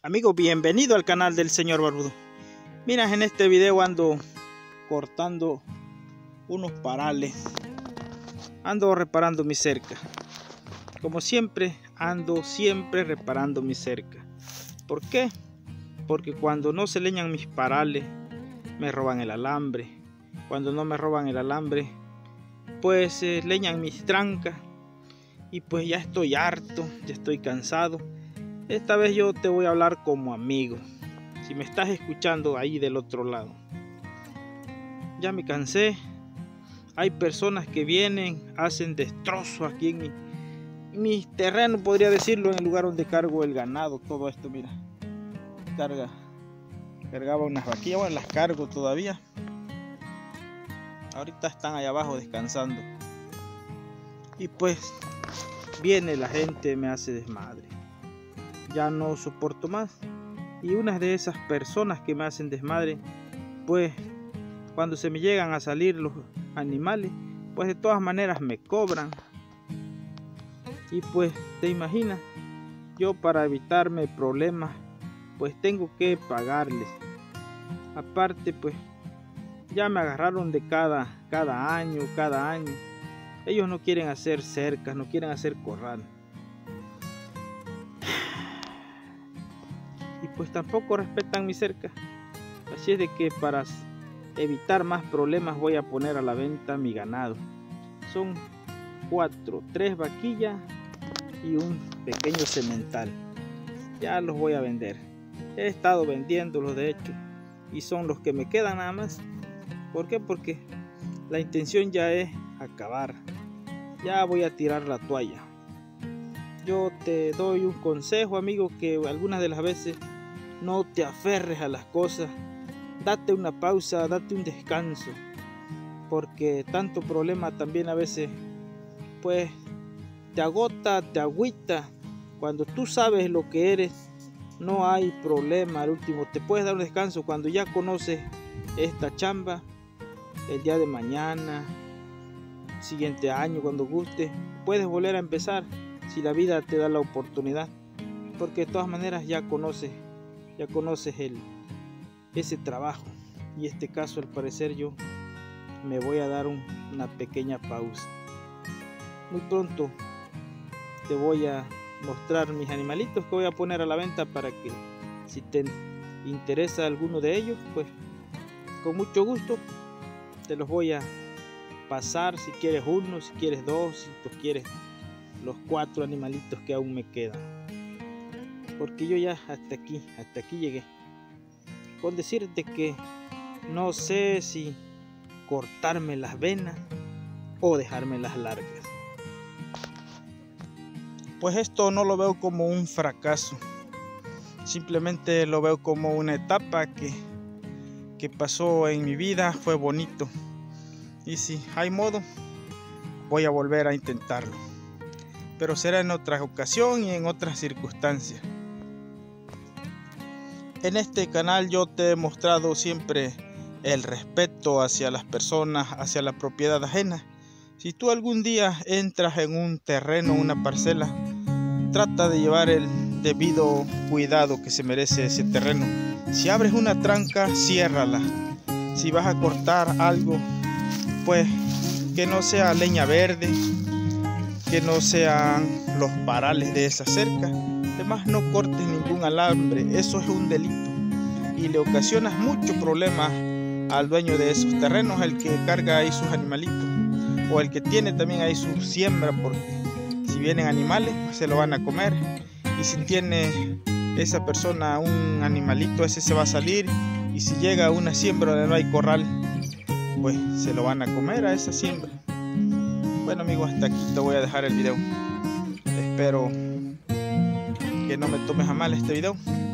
Amigo, bienvenido al canal del señor Barbudo. Mira, en este video ando cortando unos parales. Ando reparando mi cerca. Como siempre, ando reparando mi cerca. ¿Por qué? Porque cuando no se leñan mis parales, me roban el alambre. Cuando no me roban el alambre, pues leñan mis trancas. Y pues ya estoy harto, ya estoy cansado. Esta vez yo te voy a hablar como amigo. Si me estás escuchando ahí del otro lado. Ya me cansé. Hay personas que vienen, hacen destrozo aquí en mi terreno, podría decirlo, en el lugar donde cargo el ganado. Todo esto, mira. Cargaba unas vaquillas, bueno, las cargo todavía. Ahorita están allá abajo descansando. Y pues viene la gente, me hace desmadre. Ya no soporto más. Y una de esas personas que me hacen desmadre, pues cuando se me llegan a salir los animales, pues de todas maneras me cobran. Y pues te imaginas, yo para evitarme problemas, pues tengo que pagarles. Aparte, pues ya me agarraron de cada año. Ellos no quieren hacer cercas, no quieren hacer corral. Y pues tampoco respetan mi cerca. Así es de que para evitar más problemas voy a poner a la venta mi ganado. Son 3 vaquillas y un pequeño semental. Ya los voy a vender. He estado vendiéndolos de hecho y son los que me quedan nada más. ¿Por qué? Porque la intención ya es acabar. Ya voy a tirar la toalla. Yo te doy un consejo, amigo, que algunas de las veces no te aferres a las cosas. Date una pausa, date un descanso. Porque tanto problema también a veces pues te agota, te agüita. Cuando tú sabes lo que eres, no hay problema. Al último te puedes dar un descanso cuando ya conoces esta chamba. El día de mañana, siguiente año, cuando guste, puedes volver a empezar si la vida te da la oportunidad, porque de todas maneras ya conoces ese trabajo. Y este caso, al parecer, yo me voy a dar una pequeña pausa. Muy pronto te voy a mostrar mis animalitos que voy a poner a la venta, para que si te interesa alguno de ellos, pues con mucho gusto te los voy a pasar. Si quieres uno, si quieres dos, si tú quieres los 4 animalitos que aún me quedan, porque yo ya hasta aquí llegué. Con decirte que no sé si cortarme las venas o dejarme las largas. Pues esto no lo veo como un fracaso, simplemente lo veo como una etapa que pasó en mi vida. Fue bonito, y si hay modo voy a volver a intentarlo, pero será en otra ocasión y en otras circunstancias. En este canal yo te he mostrado siempre el respeto hacia las personas, hacia la propiedad ajena. Si tú algún día entras en un terreno, una parcela, trata de llevar el debido cuidado que se merece ese terreno. Si abres una tranca, ciérrala. Si vas a cortar algo, pues que no sea leña verde, que no sean los parales de esa cerca. Además, no cortes ningún alambre, eso es un delito y le ocasionas muchos problemas al dueño de esos terrenos, el que carga ahí sus animalitos, o el que tiene también ahí su siembra, porque si vienen animales pues se lo van a comer. Y si tiene esa persona un animalito, ese se va a salir, y si llega a una siembra donde no hay corral, pues se lo van a comer a esa siembra. Bueno, amigo, hasta aquí te voy a dejar el video. Espero que no me tomes a mal este video.